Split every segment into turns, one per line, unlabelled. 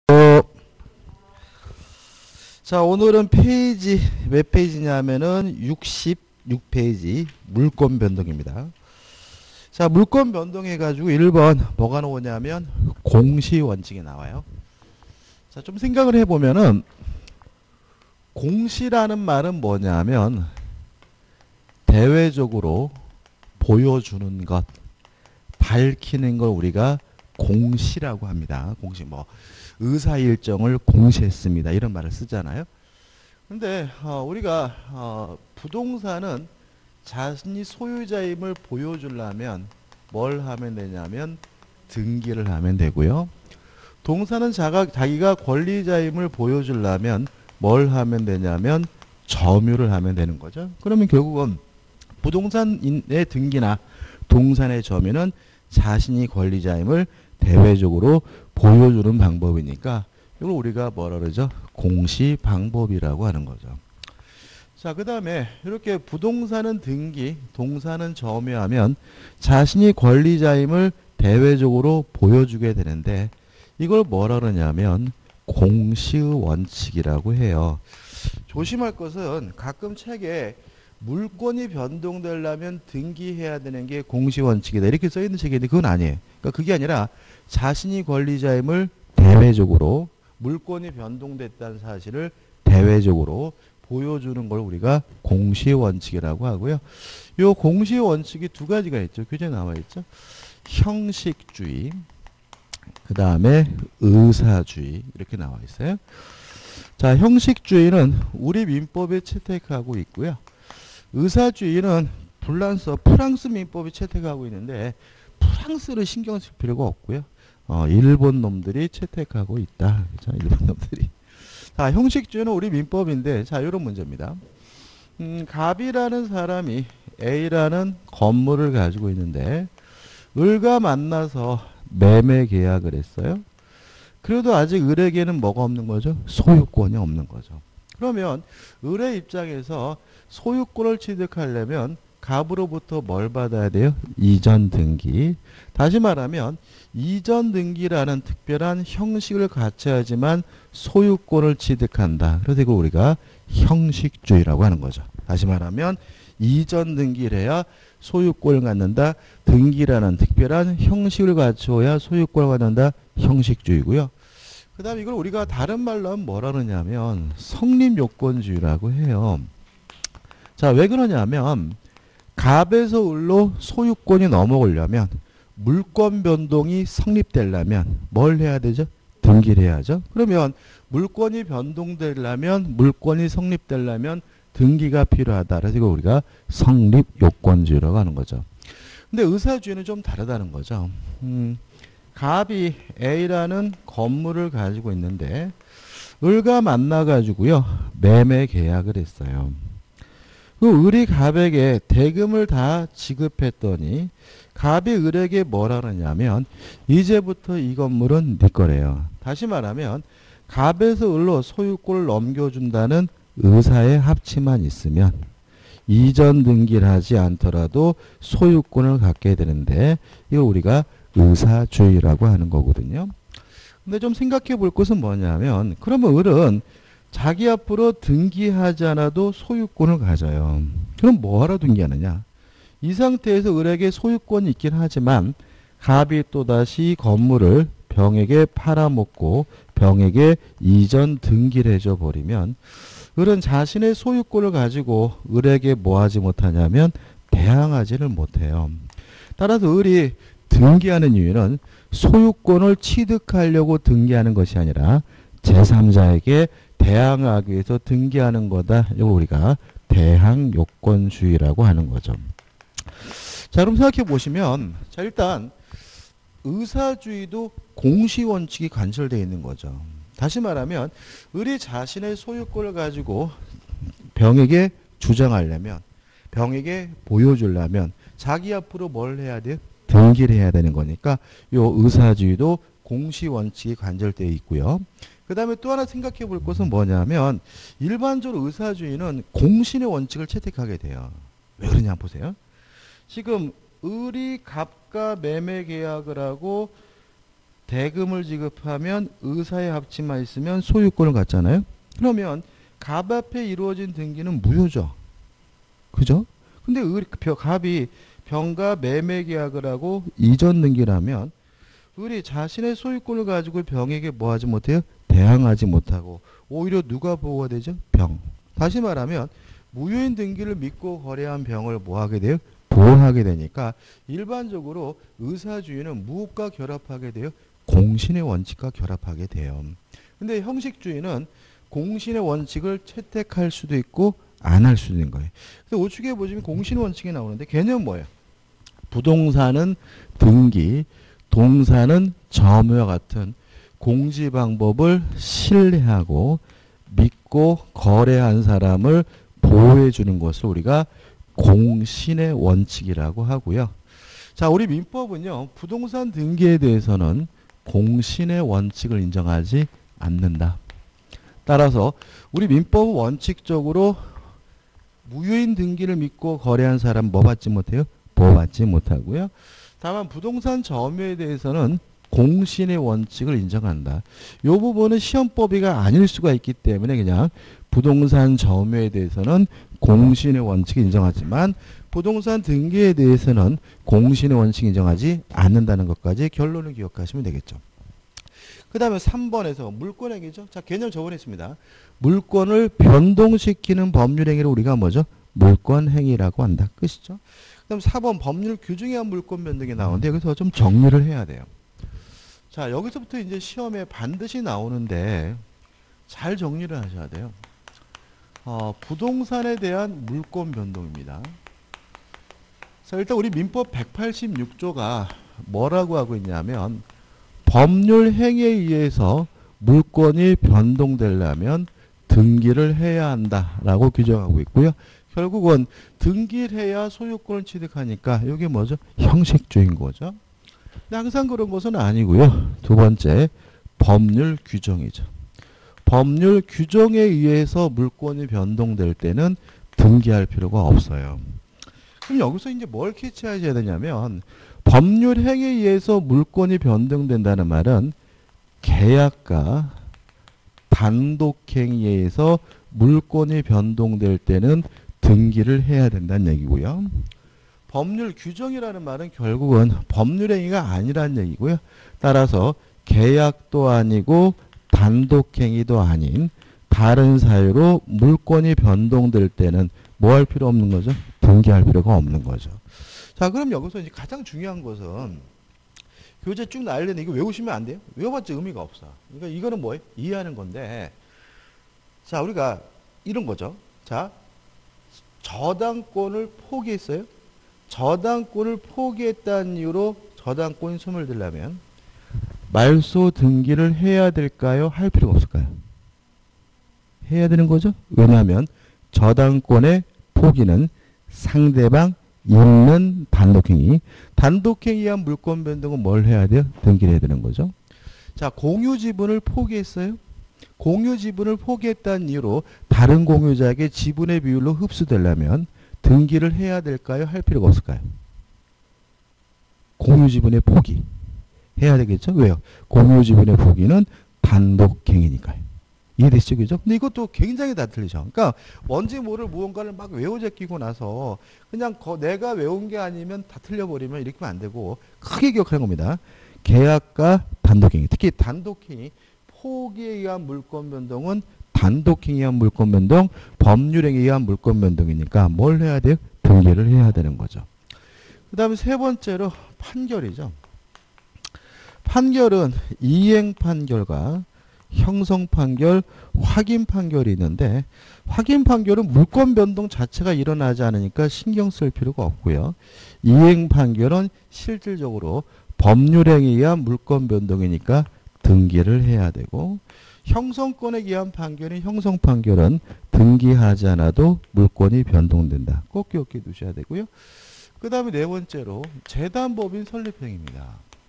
자, 오늘은 몇 페이지냐면은 66페이지 물권 변동입니다. 자, 물권 변동해가지고 1번 뭐가 나오냐면 공시 원칙이 나와요. 자, 좀 생각을 해보면은 공시라는 말은 뭐냐면 대외적으로 보여주는 것, 밝히는 걸 우리가 공시라고 합니다. 공시 뭐 의사 일정을 공시했습니다. 이런 말을 쓰잖아요. 근데 우리가 부동산은 자신이 소유자임을 보여주려면 뭘 하면 되냐면 등기를 하면 되고요. 동사는 자기가 권리자임을 보여주려면 뭘 하면 되냐면 점유를 하면 되는 거죠. 그러면 결국은 부동산의 등기나 동산의 점유는 자신이 권리자임을 대외적으로 보여주는 방법이니까 이걸 우리가 뭐라 그러죠? 공시 방법이라고 하는 거죠. 자, 그 다음에 이렇게 부동산은 등기, 동산은 점유하면 자신이 권리자임을 대외적으로 보여주게 되는데 이걸 뭐라 그러냐면 공시의 원칙이라고 해요. 조심할 것은 가끔 책에 물권이 변동되려면 등기해야 되는 게 공시원칙이다 이렇게 써있는 책이 있는데 그건 아니에요. 그러니까 그게 아니라 자신이 권리자임을 대외적으로 물권이 변동됐다는 사실을 대외적으로 보여주는 걸 우리가 공시원칙이라고 하고요. 이 공시원칙이 두 가지가 있죠. 교재에 나와 있죠. 형식주의, 그 다음에 의사주의 이렇게 나와 있어요. 자, 형식주의는 우리 민법에 채택하고 있고요. 의사주의는 프랑스 민법이 채택하고 있는데 프랑스를 신경 쓸 필요가 없고요. 일본 놈들이 채택하고 있다. 그렇죠? 일본 놈들이. 자, 형식주의는 우리 민법인데 자, 이런 문제입니다. 갑이라는 사람이 A라는 건물을 가지고 있는데 을과 만나서 매매 계약을 했어요. 그래도 아직 을에게는 뭐가 없는 거죠? 소유권이 없는 거죠. 그러면 을의 입장에서 소유권을 취득하려면 갑으로부터 뭘 받아야 돼요? 이전 등기. 다시 말하면 이전 등기라는 특별한 형식을 갖춰야지만 소유권을 취득한다. 그래서 이걸 우리가 형식주의라고 하는 거죠. 다시 말하면 이전 등기를 해야 소유권을 갖는다. 등기라는 특별한 형식을 갖춰야 소유권을 갖는다. 형식주의고요. 그 다음에 이걸 우리가 다른 말로 하면 뭐라 그러냐면 성립요건주의라고 해요. 자, 왜 그러냐면 갑에서 을로 소유권이 넘어오려면 물권 변동이 성립되려면 뭘 해야 되죠? 등기를 해야죠. 그러면 물권이 변동되려면 물권이 성립되려면 등기가 필요하다. 그래서 이거 우리가 성립요건주의라고 하는 거죠. 근데 의사주의는 좀 다르다는 거죠. 갑이 A라는 건물을 가지고 있는데 을과 만나가지고요 매매 계약을 했어요. 그 을이 갑에게 대금을 다 지급했더니 갑이 을에게 뭐라 그러냐면 이제부터 이 건물은 네 거래요. 다시 말하면 갑에서 을로 소유권을 넘겨준다는 의사의 합치만 있으면 이전 등기를 하지 않더라도 소유권을 갖게 되는데 이걸 우리가 의사주의라고 하는 거거든요. 근데 좀 생각해 볼 것은 뭐냐면 그러면 을은 자기 앞으로 등기하지 않아도 소유권을 가져요. 그럼 뭐하러 등기하느냐? 이 상태에서 을에게 소유권이 있긴 하지만 갑이 또다시 건물을 병에게 팔아먹고 병에게 이전 등기를 해줘 버리면 을은 자신의 소유권을 가지고 을에게 뭐하지 못하냐면 대항하지를 못해요. 따라서 을이 등기하는 이유는 소유권을 취득하려고 등기하는 것이 아니라 제3자에게 대항하기 위해서 등기하는 거다. 이걸 우리가 대항요건주의라고 하는 거죠. 자, 그럼 생각해 보시면 자, 일단 의사주의도 공시원칙이 관철되어 있는 거죠. 다시 말하면 을이 자신의 소유권을 가지고 병에게 주장하려면 병에게 보여주려면 자기 앞으로 뭘 해야 돼요? 등기를 해야 되는 거니까 이 의사주의도 공시원칙이 관철되어 있고요. 그 다음에 또 하나 생각해 볼 것은 뭐냐면 일반적으로 의사주의는 공신의 원칙을 채택하게 돼요. 왜 그러냐 보세요. 지금 을이 갑과 매매 계약을 하고 대금을 지급하면 의사의 합치만 있으면 소유권을 갖잖아요. 그러면 갑 앞에 이루어진 등기는 무효죠. 그죠? 근데 갑이 병과 매매 계약을 하고 이전 등기라면 을이 자신의 소유권을 가지고 병에게 뭐 하지 못해요? 대항하지 못하고 오히려 누가 보호가 되죠? 병. 다시 말하면 무효인 등기를 믿고 거래한 병을 뭐 하게 돼요? 보호하게 되니까 일반적으로 의사주의는 무엇과 결합하게 돼요? 공신의 원칙과 결합하게 돼요. 근데 형식주의는 공신의 원칙을 채택할 수도 있고 안 할 수도 있는 거예요. 근데 우측에 보시면 공신의 원칙이 나오는데 걔는 뭐예요? 부동산은 등기, 동사는 점유와 같은 공지 방법을 신뢰하고 믿고 거래한 사람을 보호해 주는 것을 우리가 공신의 원칙이라고 하고요. 자, 우리 민법은요. 부동산 등기에 대해서는 공신의 원칙을 인정하지 않는다. 따라서 우리 민법은 원칙적으로 무효인 등기를 믿고 거래한 사람 뭐 받지 못해요? 보호받지 못하고요. 다만 부동산 점유에 대해서는 공신의 원칙을 인정한다. 이 부분은 시험법이가 아닐 수가 있기 때문에 그냥 부동산 점유에 대해서는 공신의 원칙을 인정하지만 부동산 등기에 대해서는 공신의 원칙을 인정하지 않는다는 것까지 결론을 기억하시면 되겠죠. 그 다음에 3번에서 물권행위죠. 자, 개념 저번에 했습니다. 물권을 변동시키는 법률행위를 우리가 뭐죠? 물권행위라고 한다. 끝이죠. 그 다음 4번 법률 규정에 의한 물권 변동이 나오는데 여기서 좀 정리를 해야 돼요. 자, 여기서부터 이제 시험에 반드시 나오는데 잘 정리를 하셔야 돼요. 부동산에 대한 물권 변동입니다. 자, 일단 우리 민법 186조가 뭐라고 하고 있냐면 법률 행위에 의해서 물권이 변동되려면 등기를 해야 한다라고 규정하고 있고요. 결국은 등기를 해야 소유권을 취득하니까 이게 뭐죠? 형식주의인 거죠. 근데 항상 그런 것은 아니고요. 두 번째, 법률 규정이죠. 법률 규정에 의해서 물권이 변동될 때는 등기할 필요가 없어요. 그럼 여기서 이제 뭘 캐치하셔야 되냐면 법률 행위에 의해서 물권이 변동된다는 말은 계약과 단독행위에 의해서 물권이 변동될 때는 등기를 해야 된다는 얘기고요. 법률 규정이라는 말은 결국은 법률 행위가 아니라는 얘기고요. 따라서 계약도 아니고 단독행위도 아닌 다른 사유로 물권이 변동될 때는 뭐 할 필요 없는 거죠? 등기할 필요가 없는 거죠. 자, 그럼 여기서 이제 가장 중요한 것은 교재 쭉 날리는 이거 외우시면 안 돼요. 외워봤자 의미가 없어. 그러니까 이거는 뭐예요? 이해하는 건데. 자, 우리가 이런 거죠. 자, 저당권을 포기했어요. 저당권을 포기했다는 이유로 저당권이 소멸되려면 말소 등기를 해야 될까요? 할 필요가 없을까요? 해야 되는 거죠. 왜냐하면 저당권의 포기는 상대방 있는 단독행위. 단독행위에 의한 물권 변동은 뭘 해야 돼요? 등기를 해야 되는 거죠. 자, 공유 지분을 포기했어요. 공유 지분을 포기했다는 이유로 다른 공유자에게 지분의 비율로 흡수되려면 등기를 해야 될까요? 할 필요가 없을까요? 공유 지분의 포기. 해야 되겠죠? 왜요? 공유 지분의 포기는 단독행위니까요. 이해되시죠? 그죠? 근데 이것도 굉장히 다 틀리죠. 그러니까 뭔지 모를 무언가를 막 외워제끼고 나서 그냥 내가 외운 게 아니면 다 틀려버리면 이렇게 하면 안 되고 크게 기억하는 겁니다. 계약과 단독행위. 특히 단독행위. 포기에 의한 물권 변동은 단독행위에 의한 물권 변동, 법률행위에 의한 물권 변동이니까 뭘 해야 돼요? 등기를 해야 되는 거죠. 그 다음에 세 번째로 판결이죠. 판결은 이행 판결과 형성 판결, 확인 판결이 있는데 확인 판결은 물권 변동 자체가 일어나지 않으니까 신경 쓸 필요가 없고요. 이행 판결은 실질적으로 법률행위에 의한 물권 변동이니까 등기를 해야 되고 형성권에 의한 판결인 형성 판결은 등기하지 않아도 물권이 변동된다. 꼭 기억해 두셔야 되고요. 그 다음에 네 번째로 재단법인 설립행위입니다.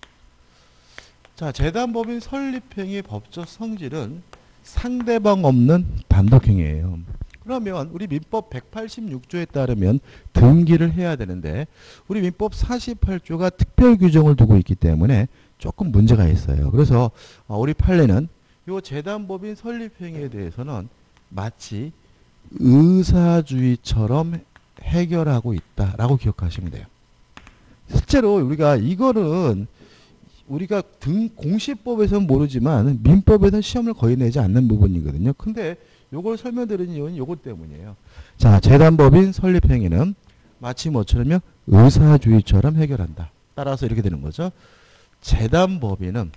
자, 재단법인 설립행위의 법적 성질은 상대방 없는 단독행위예요. 그러면 우리 민법 186조에 따르면 등기를 해야 되는데 우리 민법 48조가 특별 규정을 두고 있기 때문에 조금 문제가 있어요. 그래서 우리 판례는 요 재단법인 설립행위에 대해서는 마치 의사주의처럼 해결하고 있다라고 기억하시면 돼요. 실제로 우리가 이거는 우리가 공시법에서는 모르지만 민법에서는 시험을 거의 내지 않는 부분이거든요. 근데 요걸 설명드리는 이유는 요것 때문이에요. 자, 재단법인 설립행위는 마치 뭐처럼요? 의사주의처럼 해결한다. 따라서 이렇게 되는 거죠. 재단법인은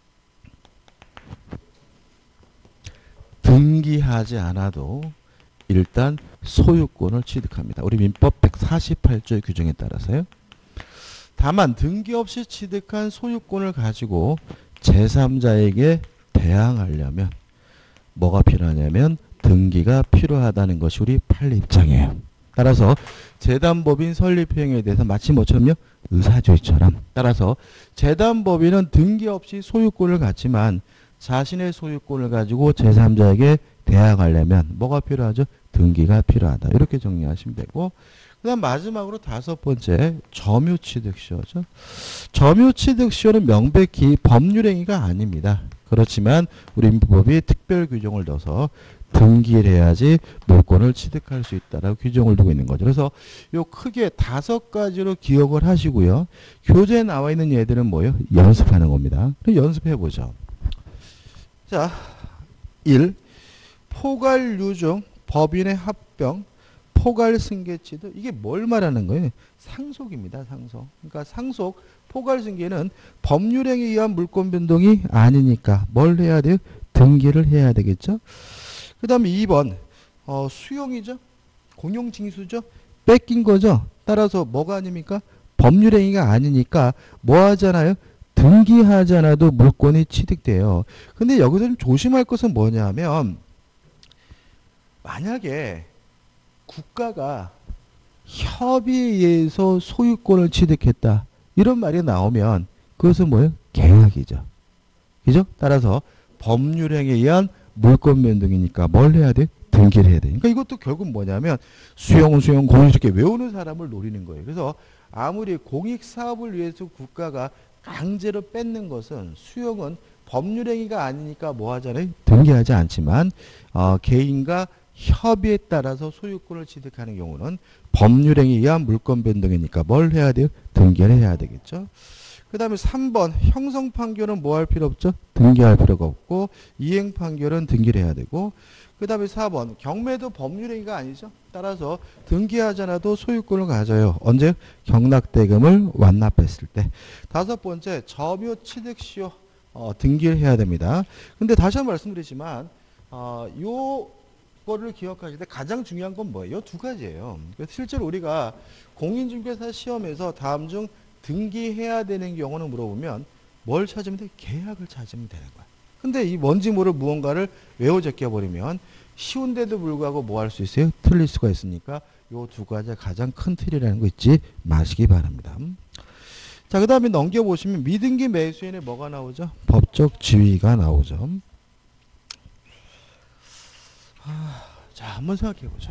등기하지 않아도 일단 소유권을 취득합니다. 우리 민법 148조의 규정에 따라서요. 다만 등기 없이 취득한 소유권을 가지고 제3자에게 대항하려면 뭐가 필요하냐면 등기가 필요하다는 것이 우리 판례 입장이에요. 따라서 재단법인 설립행위에 대해서 마치 뭐처럼요? 의사주의처럼. 따라서 재단법인은 등기 없이 소유권을 갖지만 자신의 소유권을 가지고 제3자에게 대항하려면 뭐가 필요하죠? 등기가 필요하다. 이렇게 정리하시면 되고, 그 다음 마지막으로 5번째 점유취득시효죠. 점유취득시효는 명백히 법률행위가 아닙니다. 그렇지만 우리 민법이 특별 규정을 둬서 등기를 해야지 물권을 취득할 수 있다라고 규정을 두고 있는 거죠. 그래서 요 크게 5가지로 기억을 하시고요. 교재에 나와 있는 얘들은 뭐예요? 연습하는 겁니다. 그럼 연습해 보죠. 자, 1. 포괄유종, 법인의 합병, 포괄승계취득. 이게 뭘 말하는 거예요? 상속입니다. 상속. 그러니까 상속, 포괄승계는 법률행위에 의한 물권 변동이 아니니까 뭘 해야 돼요? 등기를 해야 되겠죠. 그 다음에 2번 수용이죠. 공용징수죠. 뺏긴 거죠. 따라서 뭐가 아닙니까? 법률행위가 아니니까 뭐 하잖아요? 등기하지 않아도 물권이 취득돼요. 근데 여기서 좀 조심할 것은 뭐냐면 만약에 국가가 협의에 의해서 소유권을 취득했다. 이런 말이 나오면 그것은 뭐예요? 계약이죠. 그죠? 따라서 법률행위에 의한 물권 변동이니까 뭘 해야 돼? 등기를 해야 돼. 그러니까 이것도 결국 뭐냐면 수용, 공용 이렇게 외우는 사람을 노리는 거예요. 그래서 아무리 공익사업을 위해서 국가가 강제로 뺏는 것은 수용은 법률행위가 아니니까 뭐 하잖아요? 등기하지 않지만 개인과 협의에 따라서 소유권을 취득하는 경우는 법률행위에 의한 물권 변동이니까 뭘 해야 돼요? 등기를 해야 되겠죠. 그 다음에 3번 형성 판결은 뭐 할 필요 없죠? 등기할 필요가 없고 이행 판결은 등기를 해야 되고 그 다음에 4번 경매도 법률행위가 아니죠. 따라서 등기하지 않아도 소유권을 가져요. 언제? 경락대금을 완납했을 때. 5번째 점유취득시효 등기를 해야 됩니다. 근데 다시 한번 말씀드리지만 요 거를 기억하실 때 가장 중요한 건 뭐예요? 2가지예요. 실제로 우리가 공인중개사 시험에서 다음 중 등기해야 되는 경우는 물어보면 뭘 찾으면 돼? 계약을 찾으면 되는 거야. 근데 이 뭔지 모를 무언가를 외워 제껴버리면 쉬운데도 불구하고 뭐 할 수 있어요? 틀릴 수가 있으니까 요 2가지가 가장 큰 틀이라는 거 잊지 마시기 바랍니다. 자, 그 다음에 넘겨보시면 미등기 매수인에 뭐가 나오죠? 법적 지위가 나오죠. 자, 한번 생각해 보죠.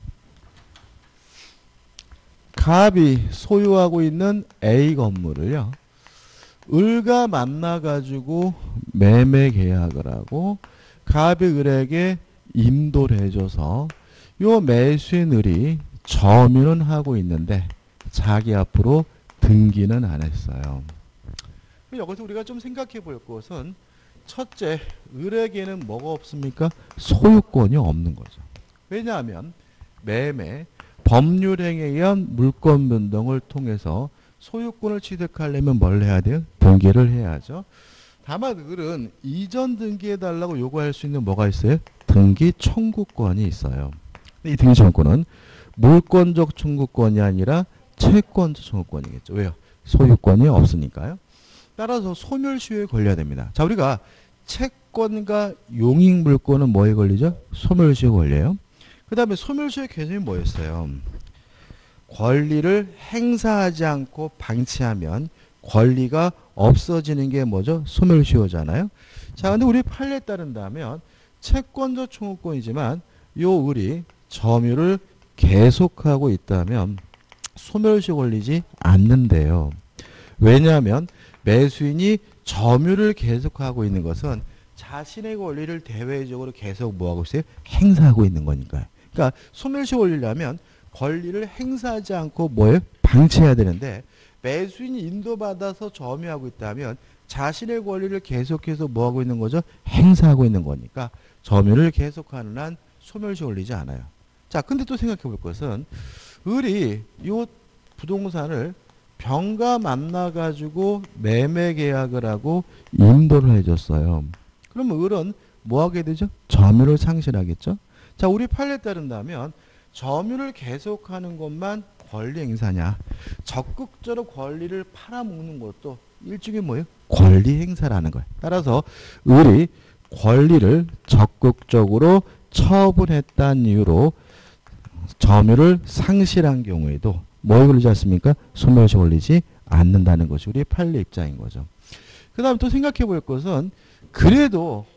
갑이 소유하고 있는 A 건물을요. 을과 만나가지고 매매 계약을 하고 갑이 을에게 임도를 해줘서 요 매수인 을이 점유는 하고 있는데 자기 앞으로 등기는 안 했어요. 여기서 우리가 좀 생각해 볼 것은 첫째, 을에게는 뭐가 없습니까? 소유권이 없는 거죠. 왜냐하면 매매, 법률행위에 의한 물권 변동을 통해서 소유권을 취득하려면 뭘 해야 돼요? 등기를 해야죠. 다만 을은 이전 등기해달라고 요구할 수 있는 뭐가 있어요? 등기 청구권이 있어요. 이 등기 청구권은 물권적 청구권이 아니라 채권적 청구권이겠죠. 왜요? 소유권이 없으니까요. 따라서 소멸시효에 걸려야 됩니다. 자, 우리가 채권과 용익물권은 뭐에 걸리죠? 소멸시효에 걸려요. 그 다음에 소멸시효의 개념이 뭐였어요? 권리를 행사하지 않고 방치하면 권리가 없어지는 게 뭐죠? 소멸시효잖아요. 자, 근데 우리 판례에 따른다면 채권적 청구권이지만 요 을이 점유를 계속하고 있다면 소멸시효 걸리지 않는데요. 왜냐하면 매수인이 점유를 계속하고 있는 것은 자신의 권리를 대외적으로 계속 뭐하고 있어요? 행사하고 있는 거니까요. 그러니까 소멸시 권리라면 권리를 행사하지 않고 뭐예요? 방치해야 되는데 매수인이 인도받아서 점유하고 있다면 자신의 권리를 계속해서 뭐하고 있는 거죠? 행사하고 있는 거니까 점유를 계속하는 한 소멸시 권리지 않아요. 자, 근데 또 생각해 볼 것은 을이 이 부동산을 병과 만나가지고 매매 계약을 하고 인도를 해줬어요. 그러면 을은 뭐 하게 되죠? 점유를 상실하겠죠? 자, 우리 판례에 따른다면 점유를 계속하는 것만 권리 행사냐? 적극적으로 권리를 팔아먹는 것도 일종의 뭐예요? 권리 행사라는 거예요. 따라서 을이 권리를 적극적으로 처분했다는 이유로 점유를 상실한 경우에도 뭘 걸리지 않습니까? 소멸시 걸리지 않는다는 것이 우리 판례 입장인 거죠. 그 다음 또 생각해 볼 것은 그래도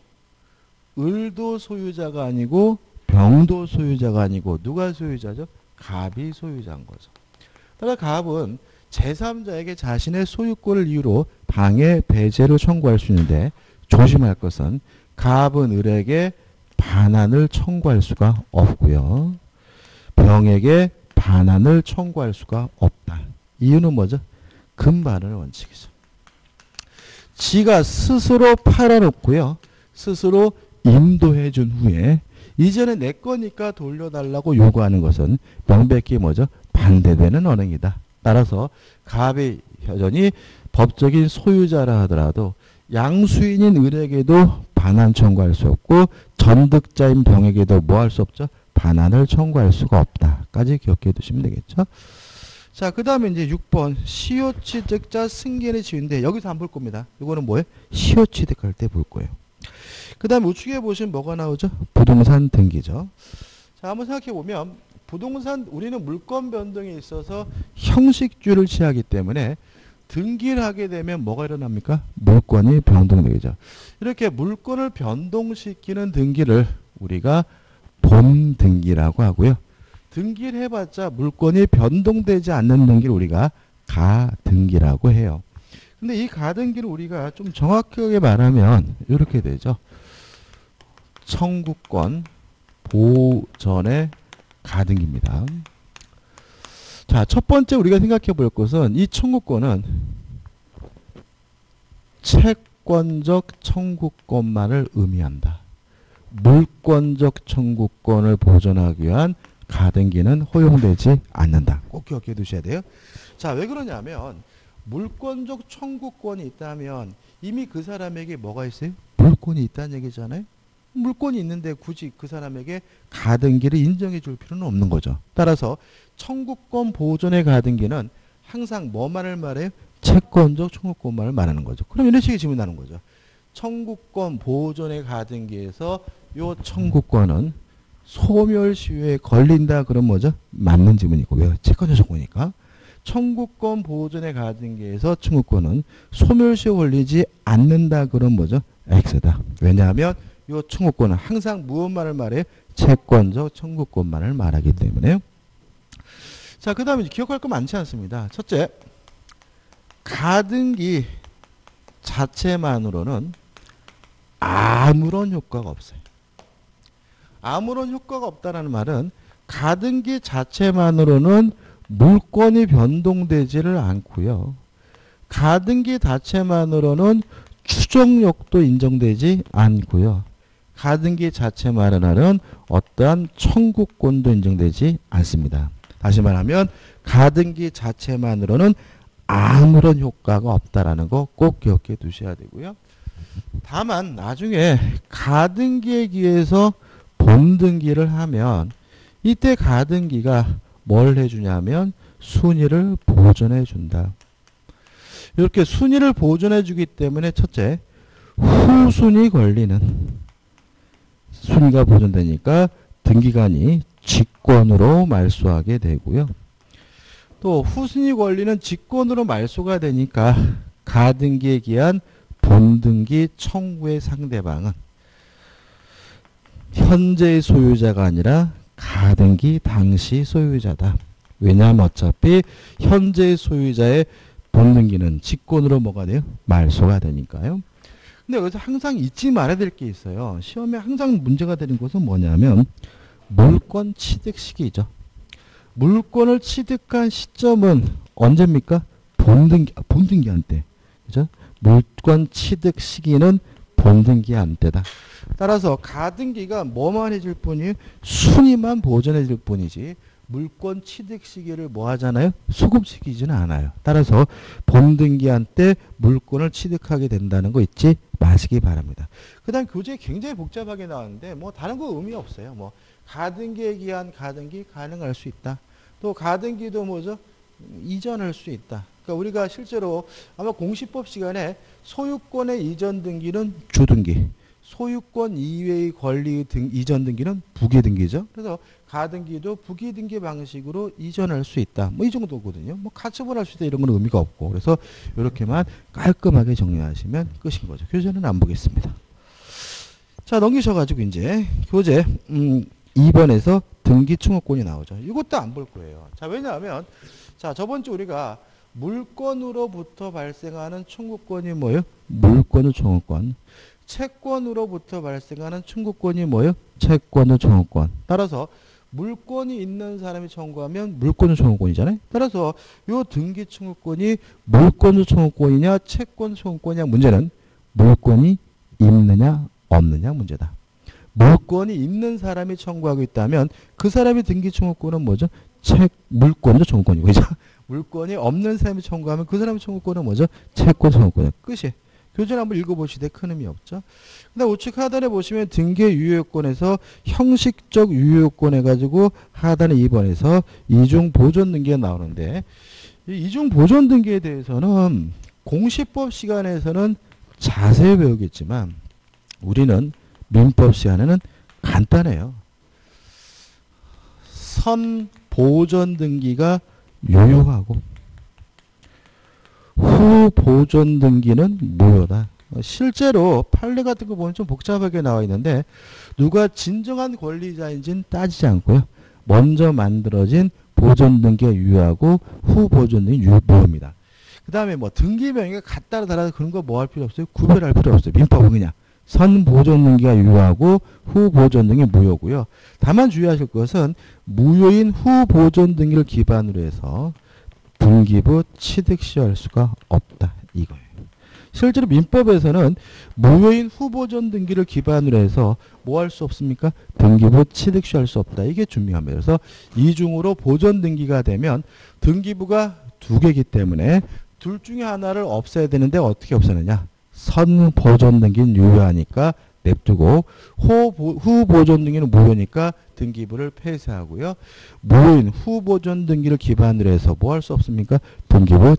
을도 소유자가 아니고 병도 소유자가 아니고 누가 소유자죠? 갑이 소유자인 거죠. 따라 갑은 제3자에게 자신의 소유권을 이유로 방해, 배제를 청구할 수 있는데 조심할 것은 갑은 을에게 반환을 청구할 수가 없고요. 병에게 반환을 청구할 수가 없다. 이유는 뭐죠? 금반환의 원칙이죠. 지가 스스로 팔아놓고요. 스스로 인도해 준 후에 이전에 내 거니까 돌려달라고 요구하는 것은 명백히 뭐죠? 반대되는 언행이다. 따라서 갑이 여전히 법적인 소유자라 하더라도 양수인인 을에게도 반환 청구할 수 없고 전득자인 병에게도 뭐 할 수 없죠? 반환을 청구할 수가 없다까지 기억해 두시면 되겠죠. 자, 그 다음에 이제 6번 시효취득자 승계의 지위인데 여기서 안 볼 겁니다. 이거는 뭐예요? 시효취득할 때 볼 거예요. 그 다음에 우측에 보시면 뭐가 나오죠? 부동산 등기죠. 자, 한번 생각해 보면 부동산 우리는 물권 변동에 있어서 형식주를 취하기 때문에 등기를 하게 되면 뭐가 일어납니까? 물권이 변동되죠. 이렇게 물권을 변동시키는 등기를 우리가 본등기라고 하고요. 등기를 해봤자 물권이 변동되지 않는 등기를 우리가 가등기라고 해요. 근데 이 가등기를 우리가 좀 정확하게 말하면 이렇게 되죠. 청구권 보전의 가등기입니다. 자, 첫 번째 우리가 생각해 볼 것은 이 청구권은 채권적 청구권만을 의미한다. 물권적 청구권을 보존하기 위한 가등기는 허용되지 않는다. 꼭 기억해 두셔야 돼요. 자, 왜 그러냐면 물권적 청구권이 있다면 이미 그 사람에게 뭐가 있어요? 물권이 있다는 얘기잖아요. 물권이 있는데 굳이 그 사람에게 가등기를 인정해 줄 필요는 없는 거죠. 따라서 청구권 보존의 가등기는 항상 뭐만을 말해요? 채권적 청구권만을 말하는 거죠. 그럼 이런 식의 질문이 나는 거죠. 청구권 보존의 가등기에서 이 청구권은 소멸시효에 걸린다. 그럼 뭐죠? 맞는 지문이고. 왜? 채권적 청구니까. 청구권 보존의 가등기에서 청구권은 소멸시효 걸리지 않는다. 그럼 뭐죠? X다. 왜냐하면 이 청구권은 항상 무엇만을 말해요? 채권적 청구권만을 말하기 때문에요. 자, 그 다음에 기억할 거 많지 않습니다. 첫째, 가등기 자체만으로는 아무런 효과가 없어요. 아무런 효과가 없다는 말은 가등기 자체만으로는 물권이 변동되지를 않고요. 가등기 자체만으로는 추정력도 인정되지 않고요. 가등기 자체만으로는 어떠한 청구권도 인정되지 않습니다. 다시 말하면 가등기 자체만으로는 아무런 효과가 없다라는 거 꼭 기억해 두셔야 되고요. 다만 나중에 가등기에 기해서 본등기를 하면 이때 가등기가 뭘 해주냐면 순위를 보존해 준다. 이렇게 순위를 보존해 주기 때문에 첫째, 후순위 권리는 순위가 보존되니까 등기관이 직권으로 말소하게 되고요. 또 후순위 권리는 직권으로 말소가 되니까 가등기에 기한 본등기 청구의 상대방은 현재의 소유자가 아니라 가등기 당시 소유자다. 왜냐하면 어차피 현재의 소유자의 본등기는 직권으로 뭐가 돼요? 말소가 되니까요. 근데 여기서 항상 잊지 말아야 될 게 있어요. 시험에 항상 문제가 되는 것은 뭐냐면 물권 취득 시기죠. 물권을 취득한 시점은 언제입니까? 본등기한 때. 그죠? 물권 취득 시기는 본등기한 때다. 따라서 가등기가 뭐만 해줄 뿐이에요? 순위만 보존해 줄 뿐이지 물권 취득 시기를 뭐 하잖아요? 소급시키지는 않아요. 따라서 본등기한 때 물권을 취득하게 된다는 거 잊지 마시기 바랍니다. 그 다음 교재 굉장히 복잡하게 나왔는데 뭐 다른 거 의미 없어요. 뭐 가등기에 기한 가등기 가능할 수 있다. 또 가등기도 뭐죠? 이전할 수 있다. 그러니까 우리가 실제로 아마 공시법 시간에 소유권의 이전 등기는 주등기, 소유권 이외의 권리 이전 등기는 부기등기죠. 그래서 가등기도 부기등기 방식으로 이전할 수 있다. 뭐 이 정도거든요. 뭐 가처분할 수 있다 이런 건 의미가 없고. 그래서 이렇게만 깔끔하게 정리하시면 끝인 거죠. 교재는 안 보겠습니다. 자, 넘기셔가지고 이제 교재 2번에서 등기 충원권이 나오죠. 이것도 안 볼 거예요. 자, 왜냐하면 자, 저번 주 우리가 물권으로부터 발생하는 청구권이 뭐예요? 물권의 청구권. 채권으로부터 발생하는 청구권이 뭐예요? 채권의 청구권. 따라서 물권이 있는 사람이 청구하면 물권의 청구권이잖아요. 따라서 이 등기 청구권이 물권의 청구권이냐 채권 청구권이냐 문제는 물권이 있느냐 없느냐 문제다. 물권이 있는 사람이 청구하고 있다면 그 사람이 등기 청구권은 뭐죠? 물권의 청구권이고 그죠? 물권이 없는 사람이 청구하면 그 사람의 청구권은 뭐죠? 채권 청구권이에요. 끝이. 교재를 한번 읽어보시되 큰 의미 없죠. 근데 우측 하단에 보시면 등기 유효권에서 형식적 유효권 해가지고 하단에 2번에서 이중 보존 등기가 나오는데 이 이중 보존 등기에 대해서는 공시법 시간에서는 자세히 배우겠지만 우리는 민법 시간에는 간단해요. 선 보존 등기가 유효하고 후 보존 등기는 무효다. 실제로 판례 같은 거 보면 좀 복잡하게 나와 있는데 누가 진정한 권리자인지는 따지지 않고요. 먼저 만들어진 보존 등기가 유효하고 후 보존 등기 무효입니다. 그 다음에 뭐 등기 명의가 같다 다르다 그런 거 뭐 할 필요 없어요. 구별할 필요 없어요. 민법은 그냥 선 보존 등기가 유효하고 후 보존 등기 무효고요. 다만 주의하실 것은 무효인 후 보존 등기를 기반으로 해서 등기부 취득 시할 수가 없다. 이거예요. 실제로 민법에서는 무효인 후 보존 등기를 기반으로 해서 뭐 할 수 없습니까? 등기부 취득 시할 수 없다. 이게 중요합니다. 그래서 이중으로 보존 등기가 되면 등기부가 두 개이기 때문에 둘 중에 하나를 없애야 되는데 어떻게 없애느냐? 선 보존 등기는 유효하니까 냅두고 후 보존 등기는 무효니까 등기부를 폐쇄하고요. 무효인 후 보존 등기를 기반으로 해서 뭐 할 수 없습니까? 등기부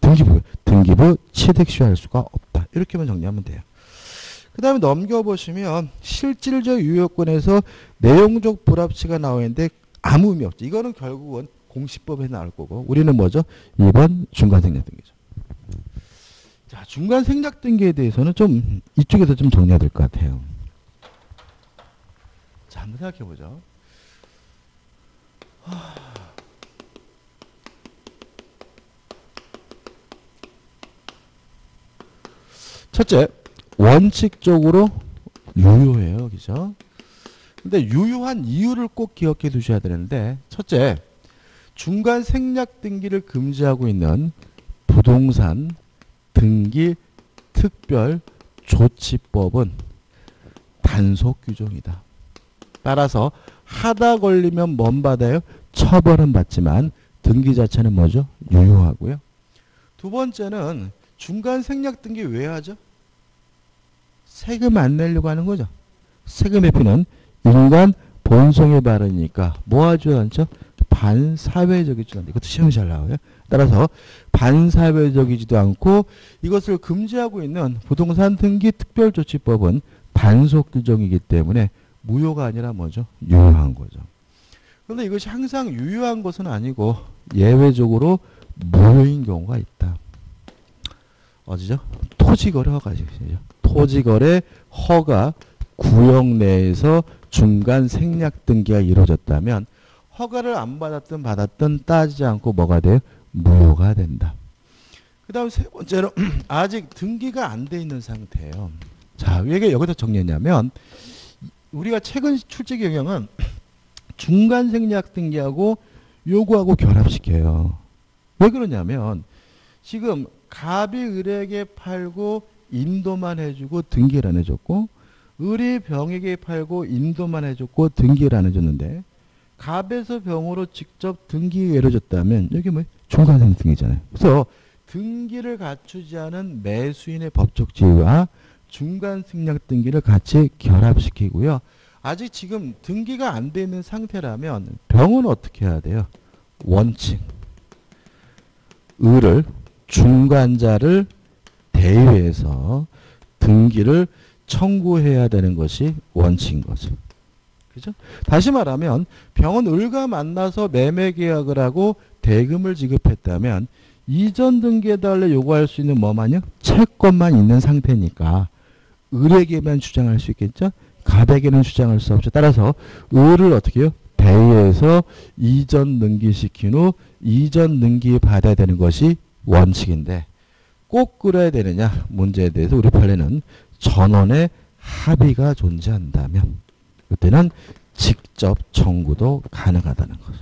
취득 시할 수가 없다. 이렇게만 정리하면 돼요. 그 다음에 넘겨보시면 실질적 유효권에서 내용적 불합치가 나오는데 아무 의미 없죠. 이거는 결국은 공시법에 나올 거고 우리는 뭐죠? 2번 중간생략등기죠. 자, 중간생략등기에 대해서는 좀 이쪽에서 좀 정리해야 될 것 같아요. 자, 한번 생각해보죠. 첫째, 원칙적으로 유효해요. 그죠? 근데 유효한 이유를 꼭 기억해 두셔야 되는데, 첫째, 중간 생략 등기를 금지하고 있는 부동산 등기 특별 조치법은 단속 규정이다. 따라서 하다 걸리면 뭔 받아요? 처벌은 받지만 등기 자체는 뭐죠? 유효하고요. 두 번째는 중간 생략 등기 왜 하죠? 세금 안 내려고 하는 거죠. 세금 회피는 인간 본성의 발언이니까 뭐 하죠 않죠? 반사회적이지도 않다. 이것도 시험이 잘 나와요. 따라서 반사회적이지도 않고 이것을 금지하고 있는 부동산 등기 특별조치법은 단속 규정이기 때문에 무효가 아니라 뭐죠? 유효한 거죠. 그런데 이것이 항상 유효한 것은 아니고 예외적으로 무효인 경우가 있다. 어디죠? 토지거래 허가죠. 토지거래 허가 구역 내에서 중간 생략 등기가 이루어졌다면 허가를 안 받았든 받았든 따지지 않고 뭐가 돼요? 무효가 된다. 그 다음 세 번째로 아직 등기가 안 돼 있는 상태예요. 자, 왜 여기서 정리했냐면 우리가 최근 출제 경영은 중간 생략 등기하고 요구하고 결합시켜요. 왜 그러냐면 지금 갑이 을에게 팔고 인도만 해주고 등기를 안 해줬고 을이 병에게 팔고 인도만 해줬고 등기를 안 해줬는데 갑에서 병으로 직접 등기를 해줬다면 여기 뭐 중간생 등기잖아요. 그래서 등기를 갖추지 않은 매수인의 법적 지위와 중간 생략 등기를 같이 결합시키고요. 아직 지금 등기가 안 돼 있는 상태라면 병은 어떻게 해야 돼요? 원칙. 을을 중간자를 대위해서 등기를 청구해야 되는 것이 원칙인 거죠. 그죠? 다시 말하면 병은 을과 만나서 매매 계약을 하고 대금을 지급했다면 이전 등기해달라 요구할 수 있는 뭐만요? 채권만 있는 상태니까 을에게만 주장할 수 있겠죠? 갑에게는 주장할 수 없죠. 따라서 을을 어떻게 해요? 대위해서 이전 등기시킨 후 이전 등기 받아야 되는 것이 원칙인데 꼭 그래야 되느냐 문제에 대해서 우리 판례는 전원의 합의가 존재한다면 그때는 직접 청구도 가능하다는 거죠.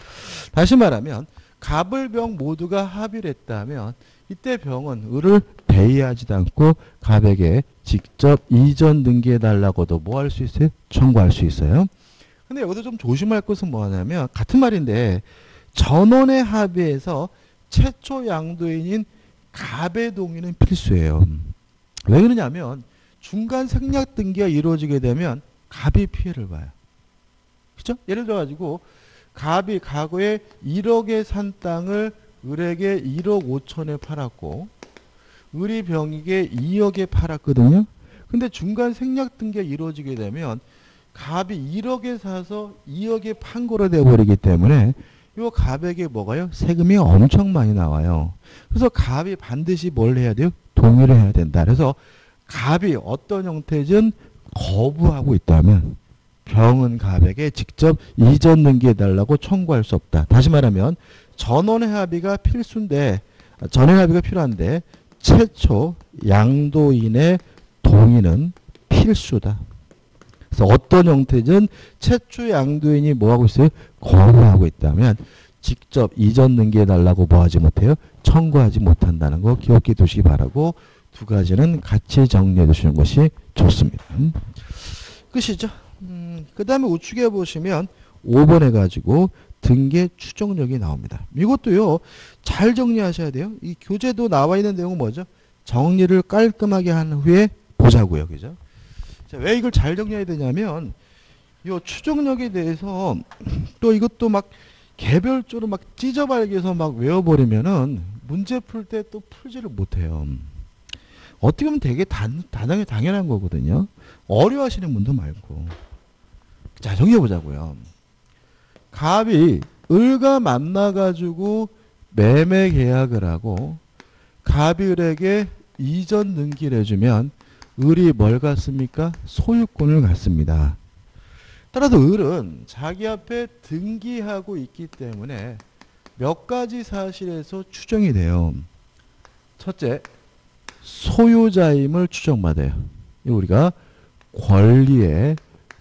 다시 말하면 갑을 병 모두가 합의를 했다면 이때 병은 을을 대의하지도 않고 갑에게 직접 이전 등기해달라고도 뭐 할 수 있어요? 청구할 수 있어요. 근데 여기서 좀 조심할 것은 뭐냐면 같은 말인데 전원의 합의에서 최초 양도인인 갑의 동의는 필수예요. 왜 그러냐면 중간 생략 등기가 이루어지게 되면 갑이 피해를 봐요. 그죠? 예를 들어가지고 갑이 과거에 1억에 산 땅을 을에게 1억 5천에 팔았고 을이 병에게 2억에 팔았거든요. 근데 중간 생략 등기가 이루어지게 되면 갑이 1억에 사서 2억에 판 거로 돼버리기 때문에 이 갑에게 뭐가요? 세금이 엄청 많이 나와요. 그래서 갑이 반드시 뭘 해야 돼요? 동의를 해야 된다. 그래서 갑이 어떤 형태든 거부하고 있다면 병은 갑에게 직접 이전 등기해달라고 청구할 수 없다. 다시 말하면 전원의 합의가 필수인데 전원의 합의가 필요한데 최초 양도인의 동의는 필수다. 그래서 어떤 형태든 최초 양도인이 뭐하고 있어요? 거부하고 있다면 직접 이전 등기해달라고 뭐하지 못해요? 청구하지 못한다는 거 기억해 두시기 바라고 두 가지는 같이 정리해 두시는 것이 좋습니다. 끝이죠. 그 다음에 우측에 보시면 5번 해가지고 등기 추정력이 나옵니다. 이것도요 잘 정리하셔야 돼요. 이 교재도 나와 있는 내용은 뭐죠? 정리를 깔끔하게 한 후에 보자고요. 그죠? 자, 왜 이걸 잘 정리해야 되냐면 이 추정력에 대해서 또 이것도 막 개별적으로 막 찢어발기해서 막 외워버리면은 문제 풀 때 또 풀지를 못해요. 어떻게 보면 되게 당연한 거거든요. 어려워하시는 분도 많고. 자, 정리해보자고요. 갑이 을과 만나가지고 매매 계약을 하고 갑이 을에게 이전 등기를 해주면 을이 뭘 갖습니까? 소유권을 갖습니다. 따라서 을은 자기 앞에 등기하고 있기 때문에 몇 가지 사실에서 추정이 돼요. 첫째, 소유자임을 추정받아요. 우리가 권리의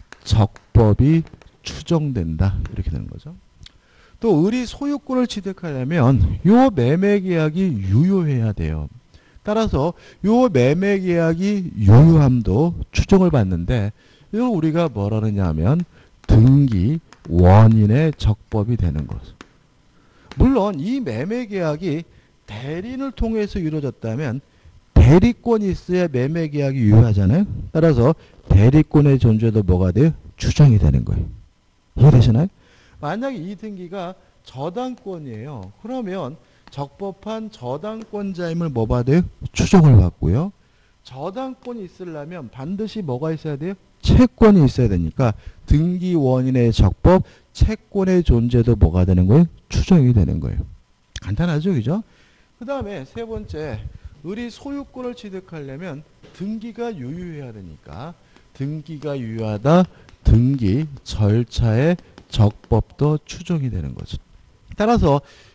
적법이 추정된다. 이렇게 되는 거죠. 또 을이 소유권을 취득하려면 요 매매 계약이 유효해야 돼요. 따라서 요 매매 계약이 유효함도 추정을 받는데 이걸 우리가 뭐라 하느냐 하면 등기 원인의 적법이 되는 거죠. 물론 이 매매 계약이 대리인을 통해서 이루어졌다면 대리권이 있어야 매매 계약이 유효하잖아요. 따라서 대리권의 존재도 뭐가 돼요? 추정이 되는 거예요. 이해되시나요? 만약에 이 등기가 저당권이에요. 그러면 적법한 저당권자임을 뭐 받아요? 추정을 받고요. 저당권이 있으려면 반드시 뭐가 있어야 돼요? 채권이 있어야 되니까 등기 원인의 적법, 채권의 존재도 뭐가 되는 거예요? 추정이 되는 거예요. 간단하죠, 그죠? 그 다음에 세 번째, 을이 소유권을 취득하려면 등기가 유효해야 되니까 등기가 유효하다, 등기 절차의 적법도 추정이 되는 거죠. 따라서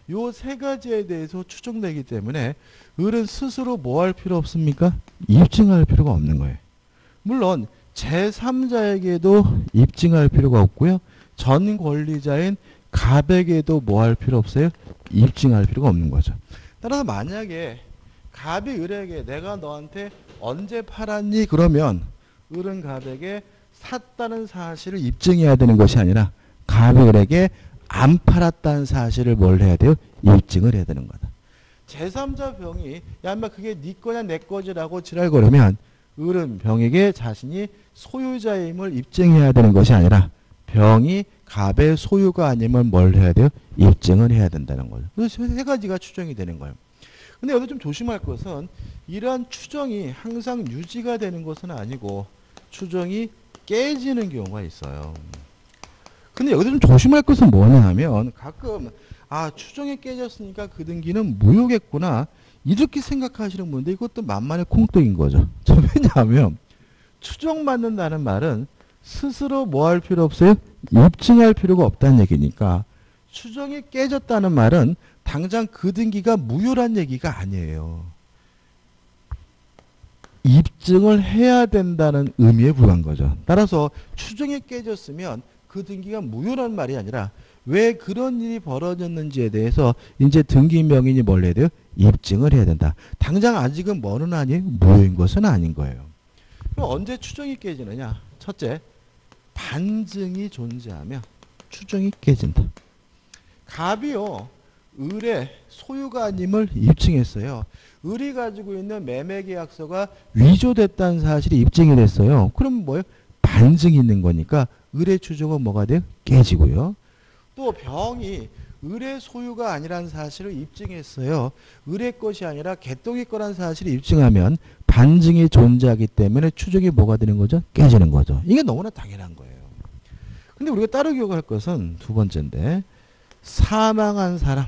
요 세 가지에 대해서 추정되기 때문에 을은 스스로 뭐 할 필요 없습니까? 입증할 필요가 없는 거예요. 물론 제3자에게도 입증할 필요가 없고요. 전 권리자인 갑에게도 뭐 할 필요 없어요? 입증할 필요가 없는 거죠. 따라서 만약에 갑이 을에게 내가 너한테 언제 팔았니? 그러면 을은 갑에게 샀다는 사실을 입증해야 되는 것이 아니라 갑이 을에게 안 팔았다는 사실을 뭘 해야 돼요? 입증을 해야 되는 거다. 제3자 병이 야 인마 그게 네 거냐 내 거지라고 지랄거리면 을은 병에게 자신이 소유자임을 입증해야 되는 것이 아니라 병이 갑의 소유가 아니면 뭘 해야 돼요? 입증을 해야 된다는 거죠. 그래서 세 가지가 추정이 되는 거예요. 근데 여기서 좀 조심할 것은 이러한 추정이 항상 유지가 되는 것은 아니고 추정이 깨지는 경우가 있어요. 근데 여기서 좀 조심할 것은 뭐냐 하면 가끔 추정이 깨졌으니까 그 등기는 무효겠구나 이렇게 생각하시는 분들 이것도 만만의 콩떡인 거죠. 왜냐하면 추정받는다는 말은 스스로 뭐 할 필요 없어요? 입증할 필요가 없다는 얘기니까 추정이 깨졌다는 말은 당장 그 등기가 무효란 얘기가 아니에요. 입증을 해야 된다는 의미에 불과한 거죠. 따라서 추정이 깨졌으면 그 등기가 무효란 말이 아니라 왜 그런 일이 벌어졌는지에 대해서 이제 등기 명인이 뭘 해야 돼요? 입증을 해야 된다. 당장 아직은 뭐는 아니에요? 무효인 것은 아닌 거예요. 그럼 언제 추정이 깨지느냐? 첫째, 반증이 존재하면 추정이 깨진다. 갑이요. 을의 소유가 아님을 입증했어요. 을이 가지고 있는 매매계약서가 위조됐다는 사실이 입증이 됐어요. 그럼 뭐예요? 반증이 있는 거니까 을의 추정은 뭐가 돼요? 깨지고요. 또 병이 을의 소유가 아니라는 사실을 입증했어요. 을의 것이 아니라 개똥이 거란 사실을 입증하면 반증이 존재하기 때문에 추정이 뭐가 되는 거죠? 깨지는 거죠. 이게 너무나 당연한 거예요. 근데 우리가 따로 기억할 것은 두 번째인데 사망한 사람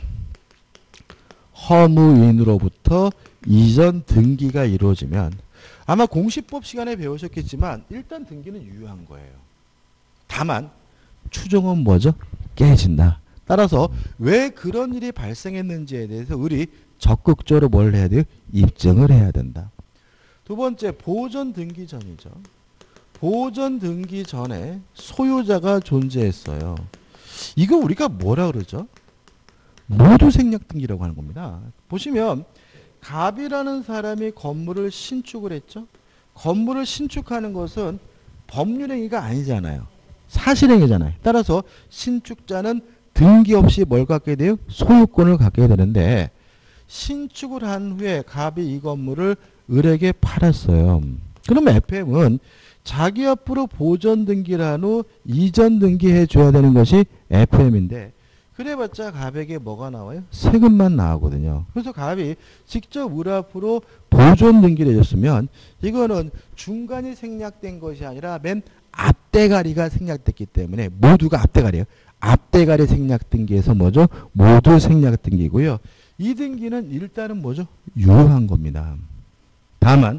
허무인으로부터 이전 등기가 이루어지면 아마 공시법 시간에 배우셨겠지만 일단 등기는 유효한 거예요. 다만 추정은 뭐죠? 깨진다. 따라서 왜 그런 일이 발생했는지에 대해서 우리 적극적으로 뭘 해야 돼요? 입증을 해야 된다. 두 번째, 보존 등기 전이죠. 보존 등기 전에 소유자가 존재했어요. 이거 우리가 뭐라 그러죠? 모두 생략 등기라고 하는 겁니다. 보시면 갑이라는 사람이 건물을 신축을 했죠. 건물을 신축하는 것은 법률행위가 아니잖아요. 사실행위잖아요. 따라서 신축자는 등기 없이 뭘 갖게 돼요? 소유권을 갖게 되는데 신축을 한 후에 갑이 이 건물을 을에게 팔았어요. 그럼 FM은 자기 앞으로 보존 등기를 한 후 이전 등기해 줘야 되는 것이 FM인데 그래봤자 갑에게 뭐가 나와요? 세금만 나오거든요. 그래서 갑이 직접 을 앞으로 보존 등기를 해줬으면 이거는 중간이 생략된 것이 아니라 맨 앞대가리가 생략됐기 때문에 모두가 앞대가리예요. 앞대가리 생략 등기에서 뭐죠? 모두 생략 등기고요. 이 등기는 일단은 뭐죠? 유효한 겁니다. 다만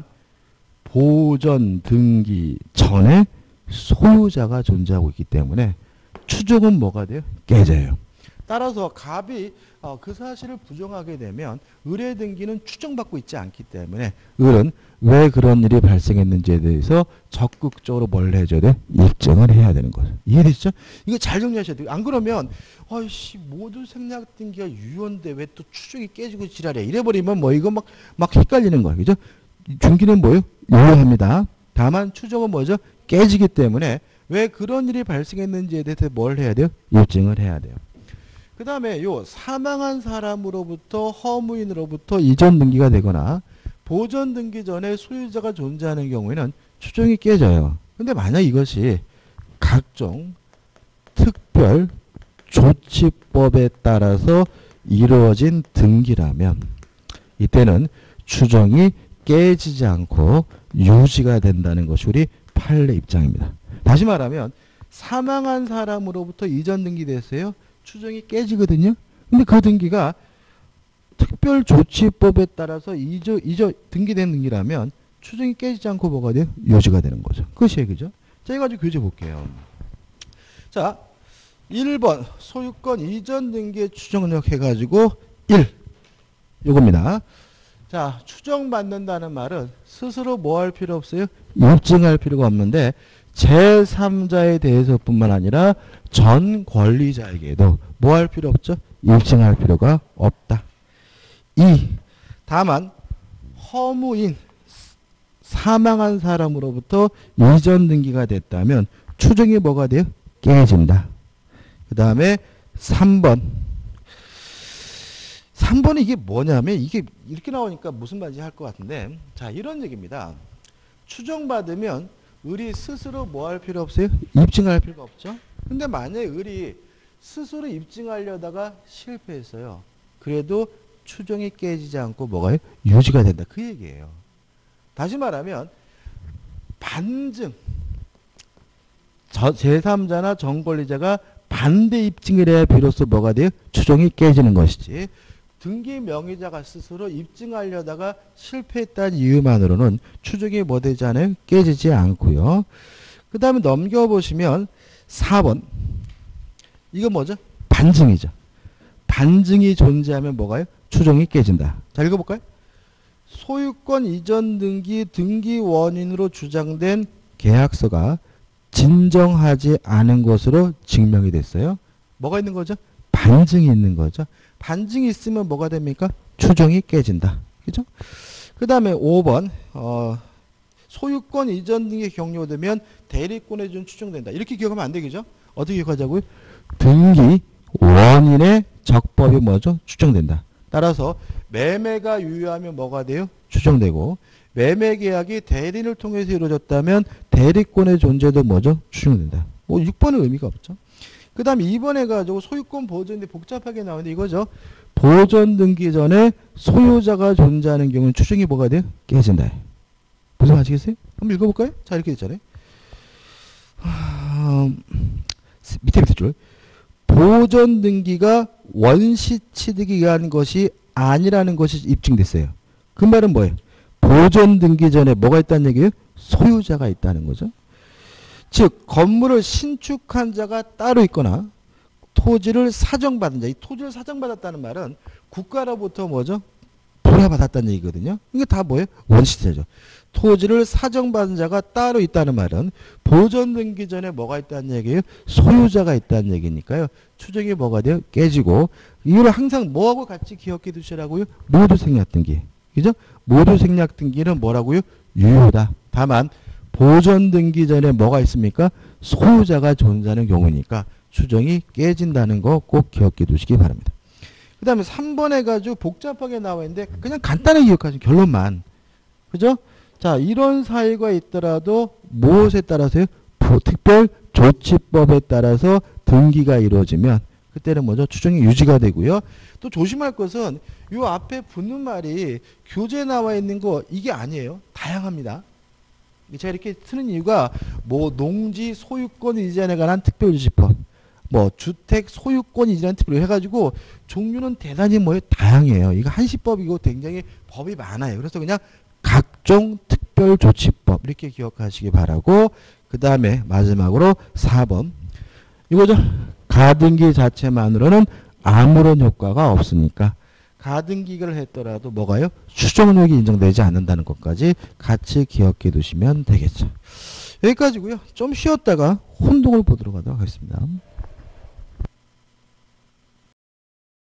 보존 등기 전에 소유자가 존재하고 있기 때문에 추정은 뭐가 돼요? 깨져요. 따라서 갑이 그 사실을 부정하게 되면 을의 등기는 추정받고 있지 않기 때문에 을은 왜 그런 일이 발생했는지에 대해서 적극적으로 뭘 해줘야 돼? 입증을 해야 되는 거죠. 이해되시죠? 이거 잘 정리하셔야 돼요. 안 그러면 아이씨 모두 생략 등기가 유효인데 왜 또 추정이 깨지고 지랄해 이래버리면 뭐 이거 막 헷갈리는 거예요. 그죠? 중기는 뭐예요? 유효합니다. 다만 추정은 뭐죠? 깨지기 때문에 왜 그런 일이 발생했는지에 대해서 뭘 해야 돼요? 입증을 해야 돼요. 그 다음에 요 사망한 사람으로부터 허무인으로부터 이전 등기가 되거나 보존 등기 전에 소유자가 존재하는 경우에는 추정이 깨져요. 근데 만약 이것이 각종 특별 조치법에 따라서 이루어진 등기라면 이때는 추정이 깨지지 않고 유지가 된다는 것이 우리 판례 입장입니다. 다시 말하면 사망한 사람으로부터 이전 등기됐어요. 추정이 깨지거든요. 근데 그 등기가 특별조치법에 따라서 이저 등기된 등기라면 추정이 깨지지 않고 뭐가 돼요? 유지가 되는 거죠. 그것이 얘기죠. 자, 이거 가지고 교재 볼게요. 자, 1번 소유권 이전 등기의 추정력 해가지고 1 요겁니다. 자, 추정받는다는 말은 스스로 뭐 할 필요 없어요? 입증할 필요가 없는데 제3자에 대해서뿐만 아니라 전 권리자에게도 뭐 할 필요 없죠? 입증할 필요가 없다. 2. 다만 허무인 사망한 사람으로부터 이전 등기가 됐다면 추정이 뭐가 돼요? 깨진다. 그 다음에 3번. 3번은 이게 뭐냐면 이게 이렇게 나오니까 무슨 말인지 할 것 같은데 자 이런 얘기입니다. 추정받으면 을이 스스로 뭐 할 필요 없어요? 입증할 필요가 없죠. 근데 만약에 을이 스스로 입증하려다가 실패했어요. 그래도 추정이 깨지지 않고 뭐가요? 유지가 된다. 그 얘기예요. 다시 말하면 반증 제3자나 전권리자가 반대 입증을 해야 비로소 뭐가 돼요? 추정이 깨지는 것이지. 등기 명의자가 스스로 입증하려다가 실패했다는 이유만으로는 추정이 뭐 되지 않아요? 깨지지 않고요. 그 다음에 넘겨보시면 4번. 이거 뭐죠? 반증이죠. 반증이 존재하면 뭐가요? 추정이 깨진다. 자, 읽어볼까요? 소유권 이전 등기 등기 원인으로 주장된 계약서가 진정하지 않은 것으로 증명이 됐어요. 뭐가 있는 거죠? 반증이 있는 거죠. 반증이 있으면 뭐가 됩니까? 추정이 깨진다. 그죠? 그 다음에 5번 소유권 이전 등기 격려되면 대리권에 준 추정된다. 이렇게 기억하면 안 되겠죠? 어떻게 기억하자고요? 등기 원인의 적법이 뭐죠? 추정된다. 따라서 매매가 유효하면 뭐가 돼요? 추정되고 매매 계약이 대리인을 통해서 이루어졌다면 대리권의 존재도 뭐죠? 추정된다. 뭐 6번은 의미가 없죠. 그 다음 2번 해가지고 소유권 보존인데 복잡하게 나오는데 이거죠. 보존 등기 전에 소유자가 존재하는 경우는 추정이 뭐가 돼요? 깨진다. 무슨 아시겠어요? 한번 읽어볼까요? 자 이렇게 됐잖아요. 밑에 줄. 보존 등기가 원시 취득에 의한 것이 아니라는 것이 입증됐어요. 그 말은 뭐예요? 보존 등기 전에 뭐가 있다는 얘기예요? 소유자가 있다는 거죠. 즉 건물을 신축한 자가 따로 있거나 토지를 사정받은 자. 이 토지를 사정받았다는 말은 국가로부터 뭐죠? 불화받았다는 얘기거든요. 이게 다 뭐예요? 원시제죠. 토지를 사정받은 자가 따로 있다는 말은 보존 등기 전에 뭐가 있다는 얘기예요? 소유자가 있다는 얘기니까요. 추정이 뭐가 돼요? 깨지고 이걸 항상 뭐하고 같이 기억해 두시라고요? 모두 생략 등기. 그죠? 모두 생략 등기는 뭐라고요? 유효다. 다만 보존 등기 전에 뭐가 있습니까? 소유자가 존재하는 경우니까 추정이 깨진다는 거 꼭 기억해 두시기 바랍니다. 그 다음에 3번 해가지고 복잡하게 나와 있는데 그냥 간단하게 기억하시면 결론만. 그죠? 자, 이런 사유가 있더라도 무엇에 따라서요? 특별조치법에 따라서 등기가 이루어지면 그때는 뭐죠? 추정이 유지가 되고요. 또 조심할 것은 이 앞에 붙는 말이 교재에 나와 있는 거 이게 아니에요. 다양합니다. 제가 이렇게 쓰는 이유가 뭐 농지 소유권 이전에 관한 특별조치법, 뭐 주택 소유권 이전 특별 해가지고 종류는 대단히 뭐예요? 다양해요. 이거 한시법이고 굉장히 법이 많아요. 그래서 그냥 각종 특별조치법 이렇게 기억하시기 바라고 그 다음에 마지막으로 4번 이거죠. 가등기 자체만으로는 아무런 효과가 없으니까 가등기를 했더라도 뭐가요? 추정력이 인정되지 않는다는 것까지 같이 기억해 두시면 되겠죠. 여기까지고요. 좀 쉬었다가 혼동을 보도록 하도록 하겠습니다.